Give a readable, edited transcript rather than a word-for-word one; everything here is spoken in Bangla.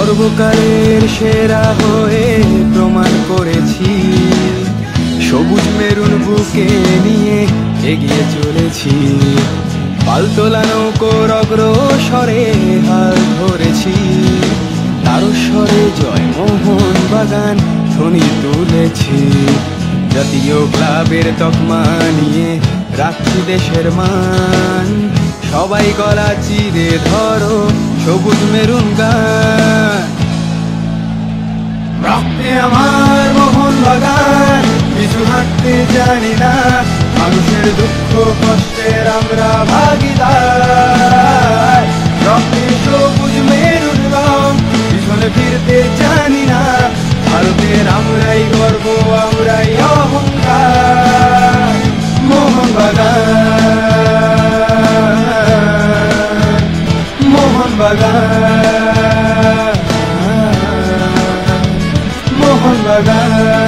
সর্বকালের সেরা হয়ে প্রমাণ করেছি, সবুজ মেরুন বুকে নিয়ে এগিয়ে চলেছি। পালতোলা নৌকোর অগ্রসরে হাল ধরেছি, তারস্বরে জয় মোহন বাগান ধ্বনি তুলেছি। জাতীয় ক্লাবের তকমা নিয়ে রাখছি দেশের মান, সবাই গলা চিরে ধরো সবুজ মেরুন গান। রক্তে আমার মোহন বাগান, পিছু হাঁটতে জানি না, মানুষের দুঃখ কষ্টের আমরা ভাগিদার। রক্তে সবুজ মেরুন রং, পিছনে ফিরতে জানি না, ভারতের আমরাই গর্ব, আমরাই অহংকার। মোহন বাগান, মোহন বাগান, মোহন বাগান।